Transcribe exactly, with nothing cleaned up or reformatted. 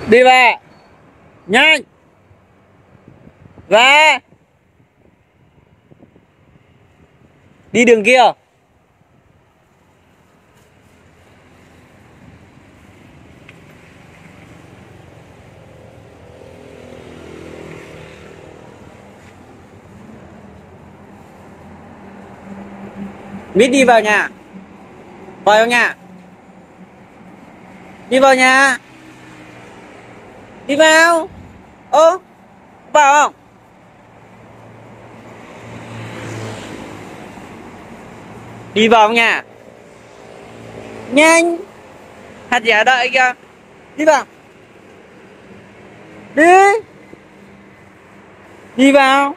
Đi về. Nhanh. Về. Đi đường kia. Mít đi vào nhà. Vào nhà. Đi vào nhà. Đi vào. Ơ, vào không? Đi vào nhà. Nhanh. Hạt giả đợi kìa. Đi vào. Đi. Đi vào.